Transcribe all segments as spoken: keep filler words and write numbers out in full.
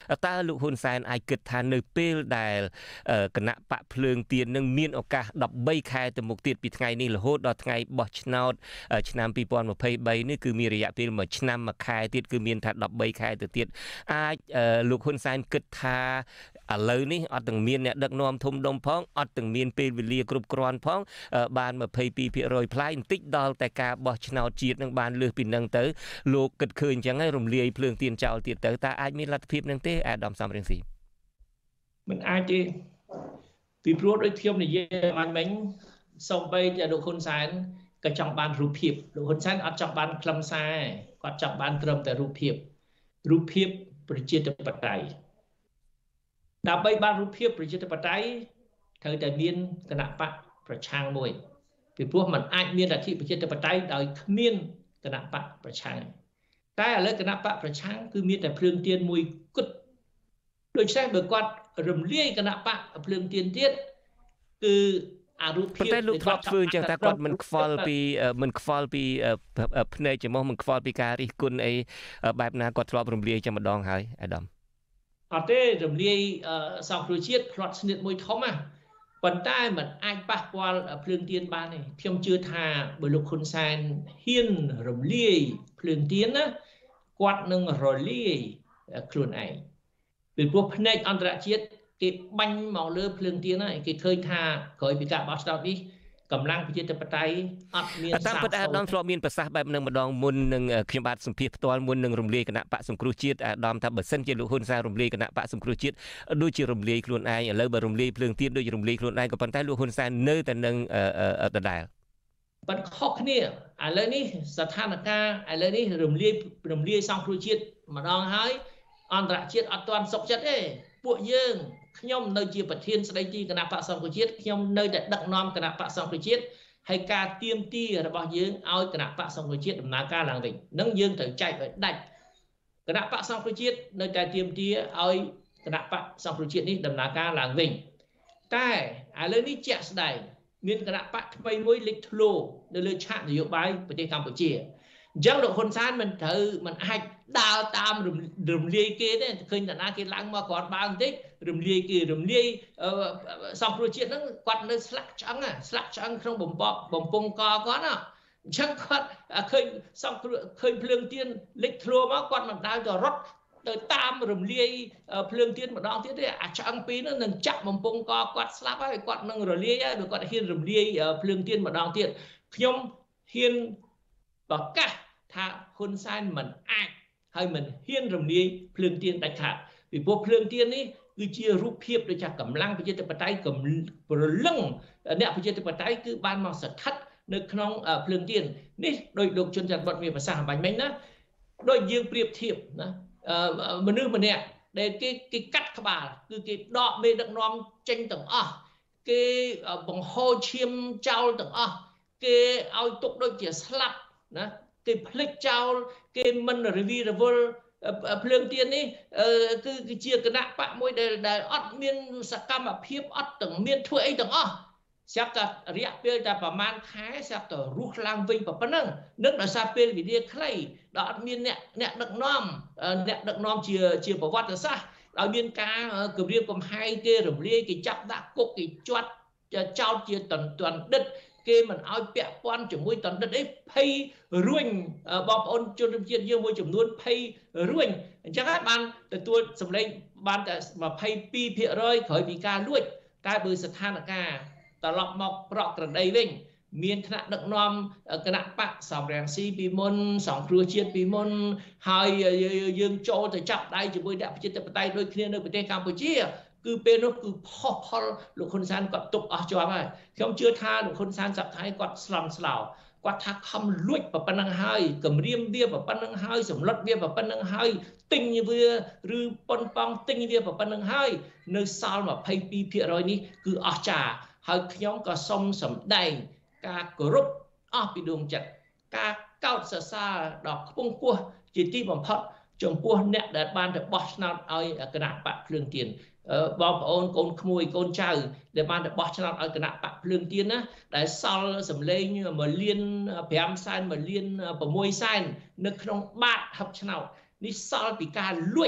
តើលោកហ៊ុនសែនអាចគិតថានៅពេលដែលគណៈបកភ្លើងទៀននឹងមានឱកាសដប់បីខែទៅមុខទៀតពីថ្ងៃនេះរហូតដល់ថ្ងៃបោះឆ្នោតឆ្នាំពីរពាន់ម្ភៃបីនេះគឺមានរយៈពេលមួយឆ្នាំមួយខែទៀតគឺមានថាដប់បីខែទៅទៀតអាចលោកហ៊ុនសែនគិតថាឥឡូវនេះអត់ទាំងមានអ្នកដឹកនាំធំដុំផងអត់ទាំងមានពេលវេលាគ្រប់គ្រាន់ផងបានยี่สิบสองភាគរយផ្លាយបន្តិចដល់តែការបោះឆ្នោតជាតិនឹងបានលើសពីនឹងទៅលោកគិតឃើញអញ្ចឹងហើយរំលាយភ្លើងទៀនចោលទៀតទៅតើអាចមានលទ្ធភាពនឹងទេអាដាមសំរងស៊ីមិនអាចទេពីព្រោះដូចខ្ញុំនិយាយបានមិញសូម្បីតែលោកហ៊ុនសែនក៏ចង់បានរូបភាពលោកហ៊ុនសែនអត់ចង់បានខ្លឹមសារគាត់ចង់បានត្រឹមតែរូបភាពរូបភាពប្រជាធិបតេយ្យដើម្បីបានរូបភាពប្រជាធិបតេយ្យត្រូវតែមានគណៈបកប្រឆាំងមួយពីព្រោះมันអាចមានលទ្ធិប្រជាធិបតេយ្យដោយគ្មានគណៈបកប្រឆាំងតែឥឡូវគណៈបកប្រឆាំងគឺមានតែភ្លើងទៀនមួយគត់ដូច្នេះបើគាត់រំលាយគណៈបកភ្លើងទៀនទៀតគឺអារូបភាពតែលោកធ្លាប់ធ្វើអញ្ចឹងតែគាត់មិនខ្វល់ពីមិនខ្វល់ពីភ្នែកច្រមុះមិនខ្វល់ពីការរិះគន់អីបែបណាគាត់ធ្លាប់រំលាយចាំម្ដងហើយអាដាមអត់ទេរំលាយសង្គ្រោះជាតិផ្្លាត់ស្នៀតមួយធំណាប៉ុន្តែมันអាចប៉ះពាល់ភ្លើងទៀនបានទេខ្ញុំជឿថាបើលោកហ៊ុនសែនហ៊ានរំលាយភ្លើងទៀនណាគាត់នឹងរលាយខ្លួនឯងពីព្រោះភ្នែកអន្តរជាតិគេបាញ់មកលើភ្លើងទៀនហើយគេឃើញថាក្រោយពីការបោះឆ្នោតនេះកម្លាំងប្រជាធិបតេយ្យអត់មានតាមពិតអាដាមធ្លាប់មានប្រសាសន៍បែបនឹងម្ដងមុននឹងខ្ញុំបាទសម្ភាសផ្ទាល់មុននឹងរំលាយគណៈបកសង្គ្រោះជាតិអាដាមថាបើសិនជាលោកហ៊ុនសែនរំលាយគណៈបកសង្គ្រោះជាតិដូចជារំលាយខ្លួនឯងឥឡូវបើរំលាយភ្លើងទៀនដូចជារំលាយខ្លួនឯងក៏ប៉ុន្តែលោកហ៊ុនសែននៅតែនឹងដដែលប៉ុន្តែខុសគ្នាឥឡូវនេះស្ថានភាពឥឡូវនេះរំលាយរំលាយសង្គ្រោះជាតិម្ដងហើយអន្តរជាតិអត់ទាន់សុខចិត្តទេពួកយើងខ្ញុំនៅជាប្រធានស្ដីទីគណៈបកសង្គ្រោះជាតិខ្ញុំនៅតែដឹកនាំគណៈបកសង្គ្រោះជាតិហើយការទៀមទីរបស់យើងឲ្យគណៈបកសង្គ្រោះជាតិដំណើរការឡើងវិញនឹងយើងត្រូវចែកឲ្យដាច់គណៈបកសង្គ្រោះជាតិនៅតែទៀមទីឲ្យគណៈបកសង្គ្រោះជាតិនេះដំណើរការឡើងវិញតែឥឡូវនេះជាក់ស្ដែងមានគណៈបកថ្មីមួយលេចធ្លោនៅលើឆាកនយោបាយប្រទេសកម្ពុជាអញ្ចឹងលោកហ៊ុនសែនមិនត្រូវមិនអាចដើរតាមរំលាយគេទេឃើញតាណាគេឡើងមកគាត់បើបន្តិចរំលាយគេរំលាយសង្គ្រោះជាតិហ្នឹងគាត់នៅស្លាក់ឆ្អឹងស្លាក់ឆ្អឹងក្នុងបំពក់បំពង់កគាត់ណាអញ្ចឹងគាត់ឃើញសង្គ្រោះឃើញភ្លើងទៀនលេចធ្លោមកគាត់មិនដើរទៅរត់ទៅតាមរំលាយភ្លើងទៀនម្ដងទៀតទេអាឆ្អឹងពីរនោះនឹងចាក់បំពង់កគាត់ស្លាប់ហើយគាត់នឹងរលាយហើយបើគាត់ហ៊ានរំលាយភ្លើងទៀនម្ដងទៀតខ្ញុំហ៊ានប្រកាសថាហ៊ុនសែនមិនអាចហើយមិនហ៊ានរំលាយភ្លើងទៀនដាច់ខាតពីព្រោះភ្លើងទៀននេះគឺជារូបភាពដូចជាកម្លាំងប្រជាធិបតេយ្យព្រលឹងអ្នកប្រជាធិបតេយ្យគឺបានមកស្ថិតនៅក្នុងភ្លើងទៀននេះដោយលោកជុនច័ន្ទបុតមានប្រសាសន៍បាញ់មិញណាដូចយើងប្រៀបធៀបណាមនុស្សម្នាក់ដែលគេគេកាត់ក្បាលគឺគេដកមេដឹកនាំចេញទាំងអស់គេបង្ហូរឈាមចោលទាំងអស់គេឲ្យទុកដូចជាស្លាប់ណាគេភ្លេចចោលគេមិនរវីរវល់ភ្លើងទៀននេះគឺគឺជាគណៈបកមួយដែលដែលអត់មានសកម្មភាពអត់ទាំងមានធ្វើអីទាំងអស់ស្រាប់តែរយៈពេលតែប្រហែលខែស្រាប់តែរស់ឡើងវិញប៉ុណ្ណឹងនឹងដោយសារពេលវេលាខ្លីដល់អត់មានអ្នកអ្នកដឹកនាំអ្នកដឹកនាំជាជាប្រវត្តិសាស្ត្រឲ្យមានការគម្រាមកំហែងគេរំលាយគេចាប់ដាក់គុកគេជាត់ចោទជាតន្ទន់ដិតគេមិនឲ្យពាក់ព័ន្ធជាមួយតន្តិតអីភ័យរួញបងប្អូនជនជាតិយើងមួយចំនួនភ័យរួញអញ្ចឹងហើយបានទទួលសម្លេងបានតែยี่สิบสองភាគរយក្រោយពីការលួចតែបើស្ថានភាពត្រឡប់មកប្រកក្រដីវិញមានថ្នាក់ដឹកនាំគណៈបកសំរងស៊ីពីមុនសង្គ្រោះជាតិពីមុនហើយយើងចូលទៅចាប់ដៃជាមួយអ្នកប្រជាធិបតេយ្យដូចគ្នានៅប្រទេសកម្ពុជាគឺពេលនោះគឺផុសផលលោកហ៊ុនសែនគាត់ទុកអស់ជាប់ហើយខ្ញុំជឿថាលោកហ៊ុនសែនសប្តាហ៍គាត់ស្លន់ស្លោគាត់ថាខំលួចប៉ុណ្ណឹងហើយគម្រាមវាប៉ុណ្ណឹងហើយសម្លុតវាប៉ុណ្ណឹងហើយទិញវាឬប៉ុនប៉ងទិញវាប៉ុណ្ណឹងហើយនៅសល់ยี่สิบสองភាគរយនេះគឺអស្ចារ្យហើយខ្ញុំក៏សូមសម្ដែងការគោរពអស់ពីដួងចិត្តការកោតសរសើរដល់ខ្ពង់ខ្ពស់ជាទីបំផុតចំពោះអ្នកដែលបានទៅបោះឆ្នោតឲ្យគណៈបកភ្លើងទៀនបងប្អូនកូនក្មួយកូនចៅដែលបានទៅបោះឆ្នោតឲ្យគណៈបកភ្លើងទៀនណាដែលសល់សម្លេងមួយលានប្រាំសែនមួយលានប្រាំមួយសែននៅក្នុងបាតហឹបឆ្នោតនេះសល់ពីការលួច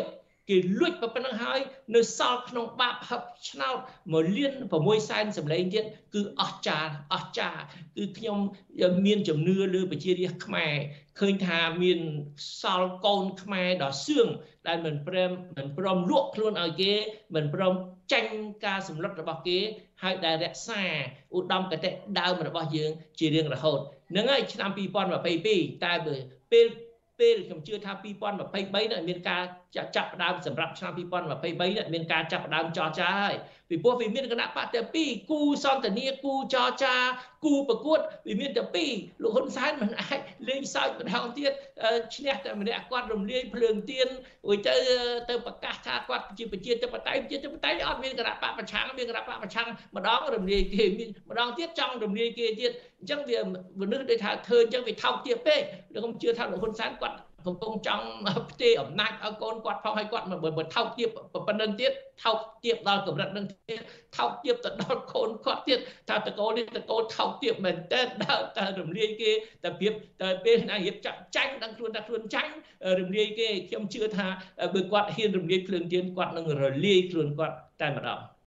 គេលួចប៉ុណ្ណឹងហើយនៅសល់ក្នុងបាបហឹបឆ្នោតមកលៀនប្រមួយសែនសម្លេងទៀតគឺអស្ចារ្យអស្ចារ្យគឺខ្ញុំមានជំនឿលើប្រជារាស្ត្រខ្មែរឃើញថាមានសល់កូនខ្មែរដ៏សឿងដែលមិនព្រមមិនព្រមលក់ខ្លួនឲ្យគេមិនព្រមចាញ់ការសម្លុតរបស់គេហើយដែលរក្សាឧត្តមគតិដើមរបស់យើងជារៀងរហូតហ្នឹងហើយឆ្នាំពីរពាន់ម្ភៃពីរតែពេលពេលខ្ញុំជឿថាពីរពាន់ម្ភៃបីនេះមានការចាប់ផ្ដើមសម្រាប់ឆ្នាំពីរពាន់ម្ភៃបីនេះមានការចាប់ផ្ដើមចរចាហើយពីព្រោះវាមានគណៈបកតែពីរគូសន្ទនាគូចរចាគូប្រកួតវាមានតែពីរលោកហ៊ុនសែនមិនអាចលេងសើចម្ដងទៀតឈ្នះតែម្នាក់គាត់រំលាយភ្លើងទៀនរួចទៅទៅប្រកាសថាគាត់ជាប្រជាធិបតេយ្យប្រជាធិបតេយ្យអត់មានគណៈបកប្រឆាំងមានគណៈបកប្រឆាំងម្ដងរំលាយគេម្ដងទៀតចង់រំលាយគេទៀតអញ្ចឹងវាមនុស្សដូចថាធ្វើអញ្ចឹងវាថោកទាបពេកខ្ញុំជឿថាលោកហ៊ុនសែនគាត់កំពុងចង់ផ្ទេរអំណាចឲ្យកូនគាត់ផងឲ្យគាត់បើថោកទាបប៉ុណ្្នឹងទៀតថោកទាបដល់កម្រិតនឹងទៀតថោកទាបទៅដល់កូនគាត់ទៀតថាតកូលនេះតកូលថោកទាបមែនតើដល់តែរំលាយគេតែព្រៀបតែពេលណារៀបចាក់ចាញ់ដល់ខ្លួនតែខ្លួនចាញ់រំលាយគេខ្ញុំជឿថាបើគាត់ហ៊ានរំលាយភ្លើងទៀនគាត់នឹងរលាយខ្លួនគាត់តែម្ដង